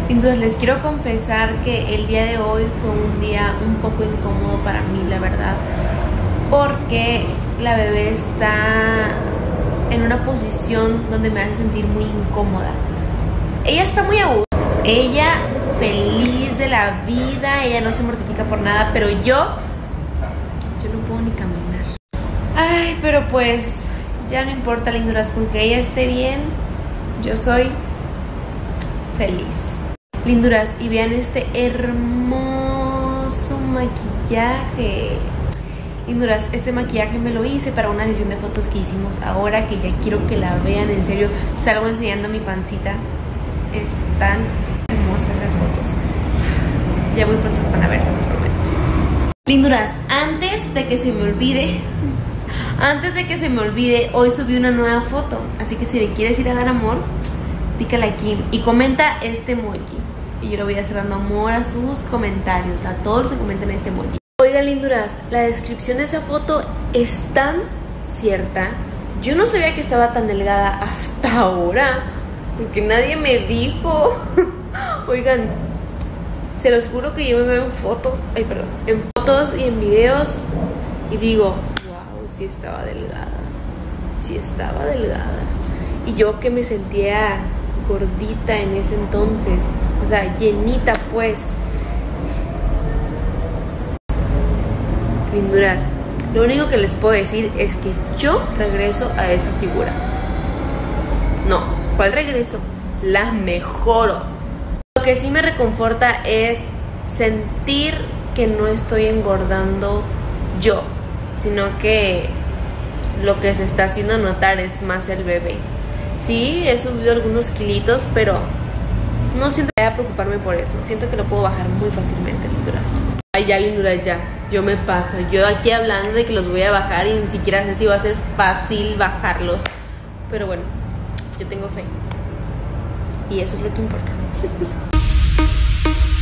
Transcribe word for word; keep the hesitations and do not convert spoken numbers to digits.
Entonces les quiero confesar que el día de hoy fue un día un poco incómodo para mí, la verdad, porque la bebé está en una posición donde me hace sentir muy incómoda. Ella está muy a gusto, ella feliz de la vida, ella no se mortifica por nada, pero yo, yo no puedo ni caminar. Ay, pero pues ya no importa, linduras, con que ella esté bien, yo soy feliz. Linduras, y vean este hermoso maquillaje. Linduras, este maquillaje me lo hice para una sesión de fotos que hicimos ahora, que ya quiero que la vean, en serio. Salgo enseñando mi pancita. Están hermosas esas fotos. Ya muy pronto las van a ver, se los prometo. Linduras, antes de que se me olvide, antes de que se me olvide, hoy subí una nueva foto. Así que si le quieres ir a dar amor, pícale aquí y comenta este emoji. Y yo le voy a estar dando amor a sus comentarios, a todos los que comenten este emoji. Oigan, linduras, la descripción de esa foto es tan cierta. Yo no sabía que estaba tan delgada hasta ahora, porque nadie me dijo. Oigan, se los juro que yo me veo en fotos, ay, perdón, en fotos y en videos y digo, wow, sí estaba delgada, sí estaba delgada. Y yo que me sentía gordita en ese entonces, o sea, llenita pues. Linduras, lo único que les puedo decir es que yo regreso a esa figura. No, ¿cuál regreso? La mejoro. Lo que sí me reconforta es sentir que no estoy engordando yo, sino que lo que se está haciendo notar es más el bebé. Sí, he subido algunos kilitos, pero no siento que vaya a preocuparme por eso. Siento que lo puedo bajar muy fácilmente, linduras. Ay, ya, linduras, ya. Yo me paso. Yo aquí hablando de que los voy a bajar y ni siquiera sé si va a ser fácil bajarlos. Pero bueno, yo tengo fe. Y eso es lo que importa.